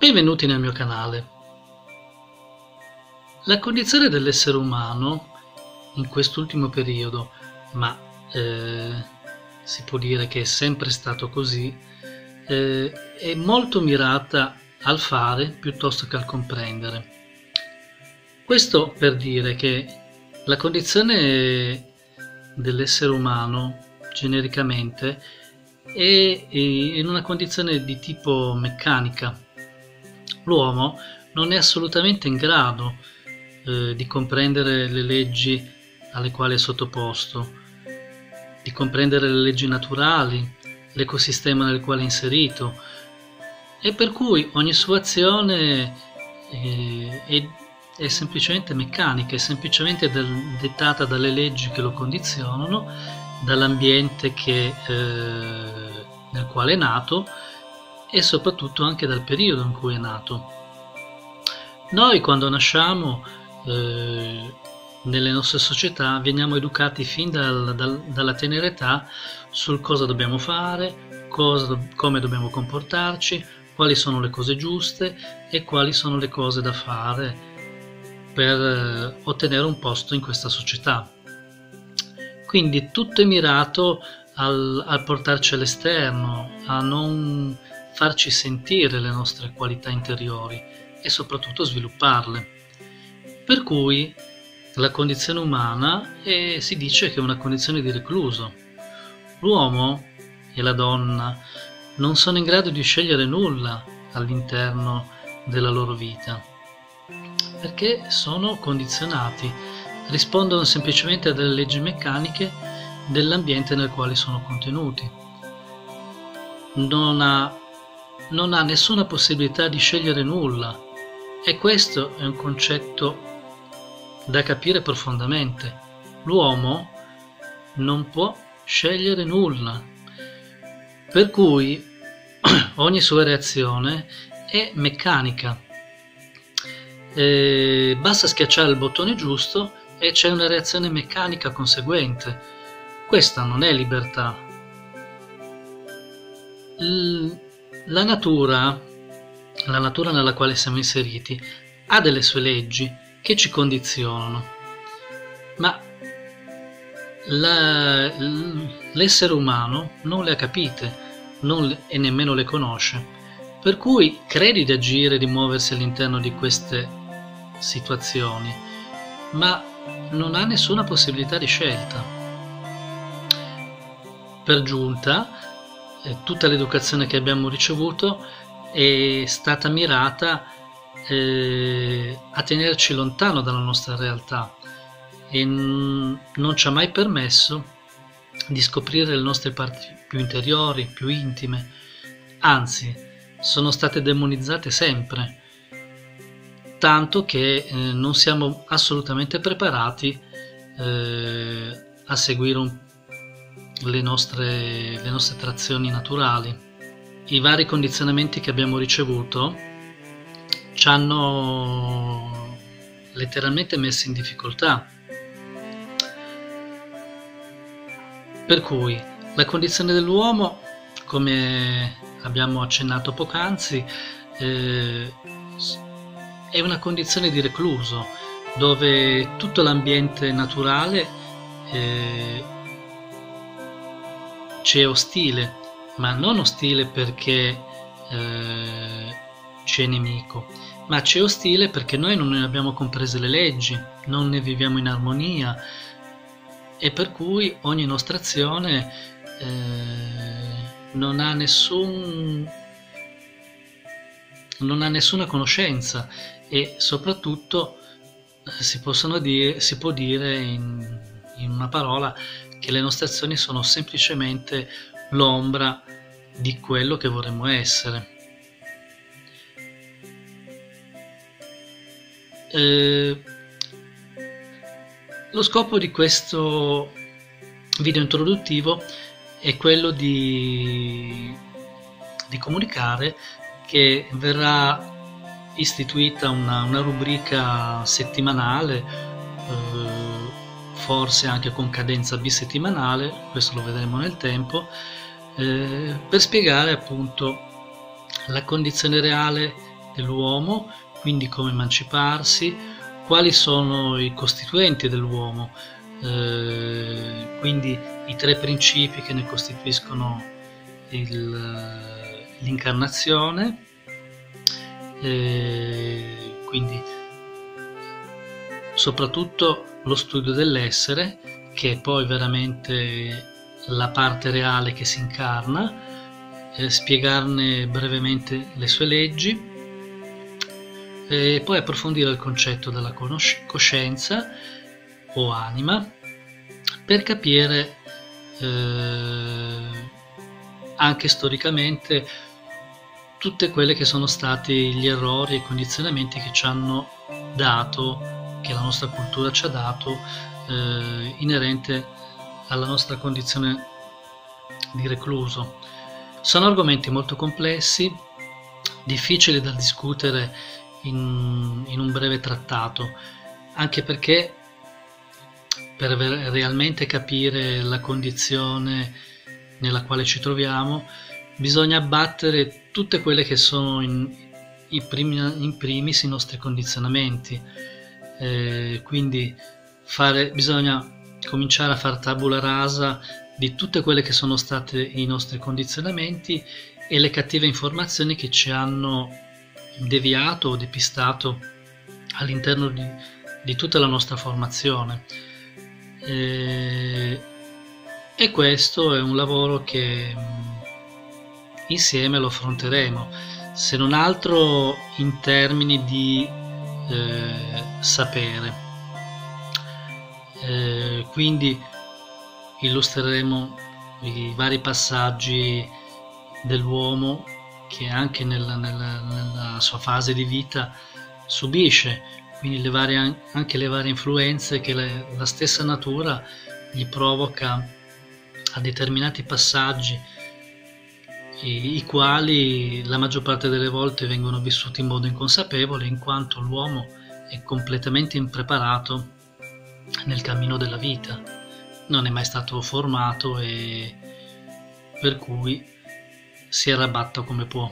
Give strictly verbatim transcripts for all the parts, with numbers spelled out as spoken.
Benvenuti nel mio canale. La condizione dell'essere umano in quest'ultimo periodo, ma eh, si può dire che è sempre stato così, eh, è molto mirata al fare piuttosto che al comprendere. Questo per dire che la condizione dell'essere umano genericamente è in una condizione di tipo meccanica. L'uomo non è assolutamente in grado eh, di comprendere le leggi alle quali è sottoposto, di comprendere le leggi naturali, l'ecosistema nel quale è inserito, e per cui ogni sua azione eh, è, è semplicemente meccanica, è semplicemente del, dettata dalle leggi che lo condizionano, dall'ambiente che, eh, nel quale è nato, e soprattutto anche dal periodo in cui è nato. Noi quando nasciamo eh, nelle nostre società veniamo educati fin dal, dal, dalla tenera età sul cosa dobbiamo fare, cosa, come dobbiamo comportarci, quali sono le cose giuste e quali sono le cose da fare per eh, ottenere un posto in questa società. Quindi tutto è mirato al, al portarci all'esterno, a non farci sentire le nostre qualità interiori e soprattutto svilupparle. Per cui la condizione umana è, si dice che è una condizione di recluso. L'uomo e la donna non sono in grado di scegliere nulla all'interno della loro vita, perché sono condizionati, rispondono semplicemente a delle leggi meccaniche dell'ambiente nel quale sono contenuti. Non ha non ha nessuna possibilità di scegliere nulla, e questo è un concetto da capire profondamente. L'uomo non può scegliere nulla, per cui ogni sua reazione è meccanica. E basta schiacciare il bottone giusto e c'è una reazione meccanica conseguente. Questa non è libertà. L La natura, la natura nella quale siamo inseriti, ha delle sue leggi che ci condizionano, ma l'essere umano non le ha capite non le, e nemmeno le conosce, per cui crede di agire e di muoversi all'interno di queste situazioni, ma non ha nessuna possibilità di scelta. Per giunta, tutta l'educazione che abbiamo ricevuto è stata mirata eh, a tenerci lontano dalla nostra realtà e non ci ha mai permesso di scoprire le nostre parti più interiori, più intime, anzi sono state demonizzate sempre, tanto che eh, non siamo assolutamente preparati eh, a seguire un Le nostre, le nostre trazioni naturali. I vari condizionamenti che abbiamo ricevuto ci hanno letteralmente messi in difficoltà, per cui la condizione dell'uomo, come abbiamo accennato poc'anzi, eh, è una condizione di recluso dove tutto l'ambiente naturale eh, ci è ostile, ma non ostile perché eh, ci è nemico, ma ci è ostile perché noi non ne abbiamo comprese le leggi, non ne viviamo in armonia, e per cui ogni nostra azione eh, non ha nessun non ha nessuna conoscenza, e soprattutto si possono dire, si può dire in, in una parola che le nostre azioni sono semplicemente l'ombra di quello che vorremmo essere. Eh, lo scopo di questo video introduttivo è quello di, di comunicare che verrà istituita una, una rubrica settimanale, eh, forse anche con cadenza bisettimanale, questo lo vedremo nel tempo, eh, per spiegare appunto la condizione reale dell'uomo, quindi come emanciparsi, quali sono i costituenti dell'uomo, eh, quindi i tre principi che ne costituiscono il, l'incarnazione, eh, quindi soprattutto lo studio dell'essere, che è poi veramente la parte reale che si incarna, eh, spiegarne brevemente le sue leggi, e poi approfondire il concetto della coscienza o anima per capire eh, anche storicamente tutte quelle che sono stati gli errori e i condizionamenti che ci hanno dato, che la nostra cultura ci ha dato, eh, inerente alla nostra condizione di recluso. Sono argomenti molto complessi, difficili da discutere in, in un breve trattato, anche perché per realmente capire la condizione nella quale ci troviamo bisogna abbattere tutte quelle che sono in, in, primi, in primis i nostri condizionamenti, eh, quindi fare, bisogna cominciare a fare tabula rasa di tutte quelle che sono state i nostri condizionamenti e le cattive informazioni che ci hanno deviato o depistato all'interno di, di tutta la nostra formazione. E, e questo è un lavoro che insieme lo affronteremo, se non altro in termini di eh, sapere. Eh, quindi illustreremo i vari passaggi dell'uomo che anche nella, nella, nella sua fase di vita subisce, quindi le varie, anche le varie influenze che le, la stessa natura gli provoca a determinati passaggi, i, i quali la maggior parte delle volte vengono vissuti in modo inconsapevole, in quanto l'uomo è completamente impreparato nel cammino della vita, non è mai stato formato e per cui si arrabatta come può.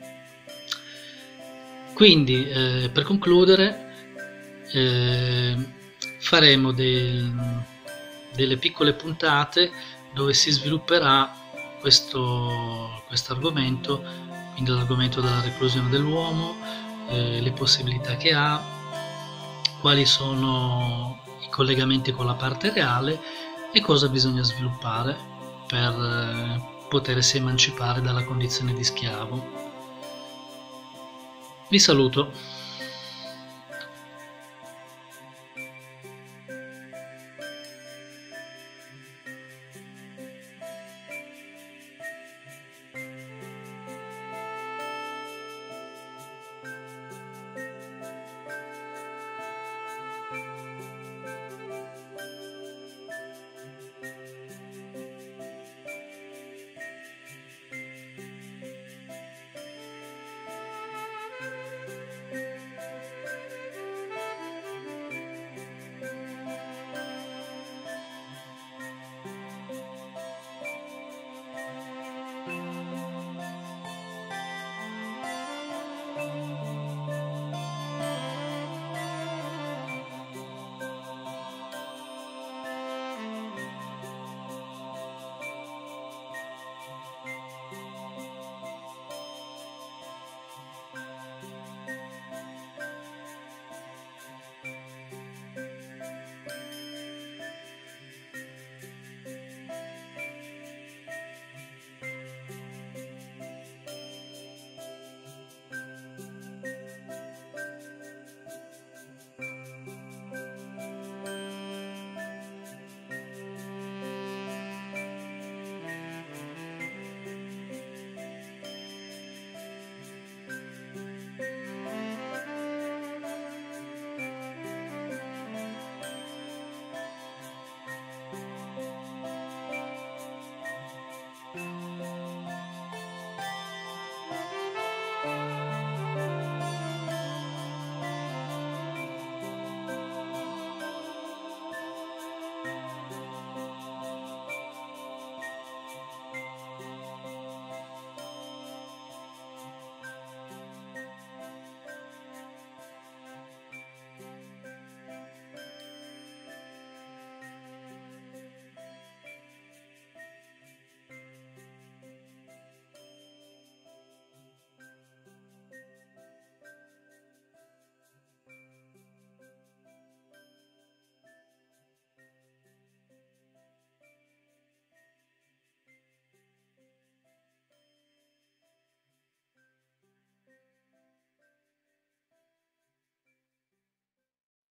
Quindi eh, per concludere eh, faremo del, delle piccole puntate dove si svilupperà questo questo argomento, quindi l'argomento della reclusione dell'uomo, eh, le possibilità che ha, quali sono i collegamenti con la parte reale e cosa bisogna sviluppare per eh, potersi emancipare dalla condizione di schiavo. Vi saluto.